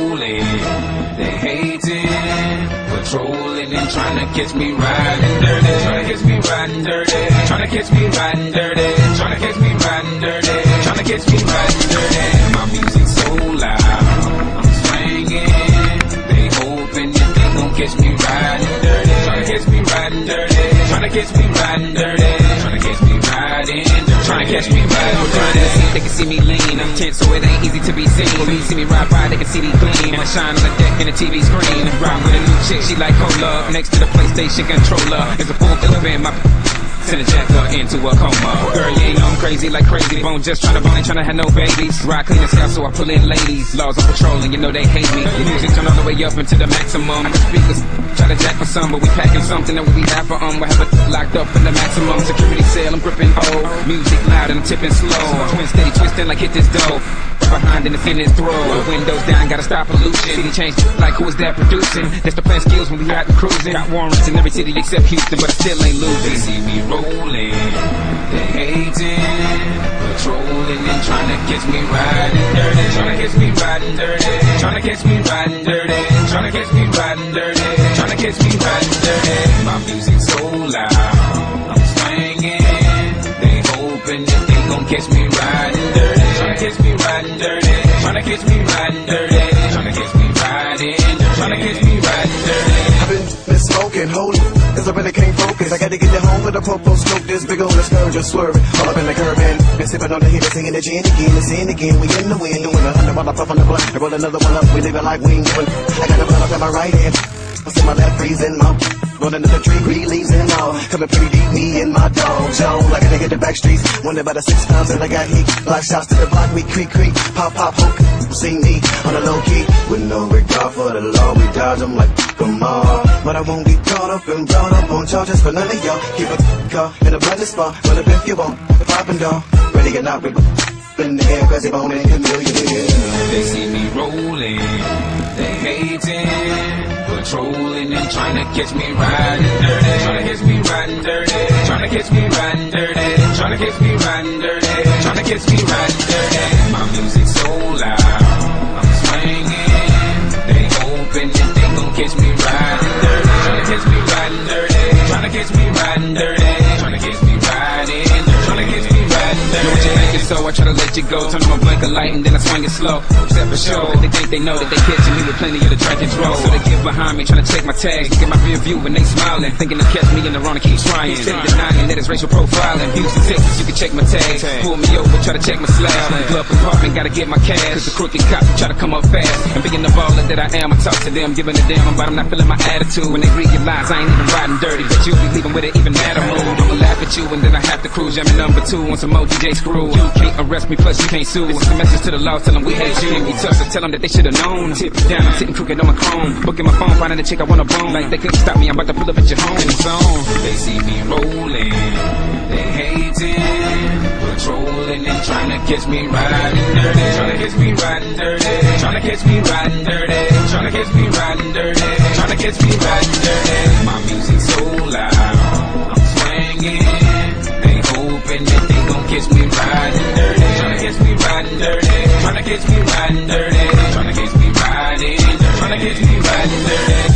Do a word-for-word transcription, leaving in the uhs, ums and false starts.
rolling, they hating, patrolling and trying to catch me riding dirty, trying to catch me riding dirty, trying to catch me riding dirty, trying to catch me riding dirty, trying to catch me riding dirty. My music's so loud, I'm swinging, they hoping that they gon' catch me riding dirty, trying to catch me riding dirty, trying to catch me riding dirty, trying to catch me riding dirty, trying to catch me riding dirty. They can see me lean, I'm tense so it ain't easy to be seen. When you see me ride by, they can see me gleam. I shine on the deck in the T V screen. Ride with a new chick, she like cola. Next to the PlayStation controller is a full clip in my send a jacker into a coma. Girl, you ain't know I'm crazy like crazy bone, just tryna bone, ain't tryna have no babies. Ride clean as hell, so I pull in ladies. Laws on patrol, and you know they hate me. The music turn all the way up into the maximum. I can speakers try to jack for some, but we packing something that we have for um. We have it locked up in the maximum security cell. I'm gripping oh, music loud and I'm tipping slow. Twin steady twisting like hit this dough. Behind and it's in his throat. Windows down, gotta stop pollution. City change like who is that producing? That's the plan skills when we out cruising. Got warrants in every city except Houston, but I still ain't losing. They see me rolling, they hating, patrolling and trying to catch me riding dirty, trying to catch me riding dirty, trying to catch me riding dirty, trying to catch me riding dirty, trying to catch me riding dirty. My music's so loud, I'm swinging, they hoping that they gon' catch me riding dirty, trying to catch me riding dirty, trying to catch me riding dirty, trying to catch me riding dirty, trying to catch me riding dirty. I've been been smoking, holy, cause I really can't focus. I gotta get you home with a popo smoke, this big old scourge just swerving. All up in the curb and been sipping on the heat, singing the gin again, and sin again. We in the wind, doing a hundred while I puff on the blunt. I roll another one up, we leave it like we ain't doing. I got a blunt up in my right hand, I see my left freezing mouth. Rolling to the tree, green leaves and all. Coming pretty deep, me and my dog, Joe. Like a nigga the back streets. Wonder about the six pounds and I got heat. Block shots to the block, we creak, creak. Pop, pop, hook. See me on the low key. With no regard for the law, we dodge them like come on. But I won't get caught up and brought up on charges for none of y'all. Keep a car in a blended spot. Run up if you want. The poppin' dog. Ready or not, we in the air, crazy bone and chameleon. They see me rolling, they hating, patrolling and trying to catch me riding dirty, trying to catch me riding dirty, trying to catch me riding dirty, trying to catch me riding dirty, trying to catch me riding dirty. My music's so loud, I'm swinging, they hoping that they gon' catch me riding dirty, trying to catch me riding dirty, trying to catch me riding dirty, trying to catch me riding dirty, trying to catch me riding dirty. Know what you think, so I try to let you go. Turn on my blinker light and then I swing it slow. Step for show, they think they know that they catching me with plenty of the track control. So they get behind me, trying to check my tags. Look at my rear view and they smiling, thinking to catch me in the wrong and keep trying. Instead of denying that it's racial profiling. Houston, Texas, you can check my tags. Pull me over, try to check my slab. Glove compartment, gotta get my cash. Cause the crooked cops try to come up fast. And being the baller that I am, I talk to them, giving a damn about I'm not feeling my attitude. When they realize I ain't even riding dirty, but you be leaving with it even matter mood. I'ma laugh at you and then I have to cruise. Jamming number two on some O G J screw. You can't arrest me, plus you can't sue. It's a message to the law, tell them we hate you. We tough, so tell them that they should've known. Tip it down, I'm sitting crooked on my chrome. Booking my phone, finding a chick I wanna bone. Like they couldn't stop me, I'm about to pull up at your home in the zone. They see me rolling, they hating, patrolling and trying to catch me riding dirty, trying to catch me riding dirty, trying to catch me riding dirty, trying to catch me riding dirty, trying to catch me riding dirty. My music's so loud, I'm swinging, they hoping that they gon' catch me riding dirty, trying to catch me riding dirty, trying to catch me riding dirty, trying to catch me riding dirty, trying to catch me riding dirty.